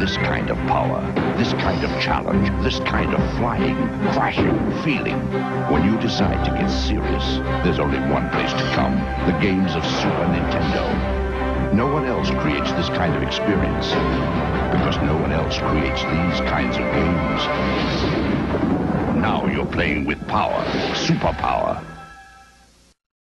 this kind of power, this kind of challenge, this kind of flying, crashing feeling. When you decide to get serious, there's only one place to come. The games of Super Nintendo. No one else creates this kind of experience, because no one else creates these kinds of games. Now you're playing with power, superpower.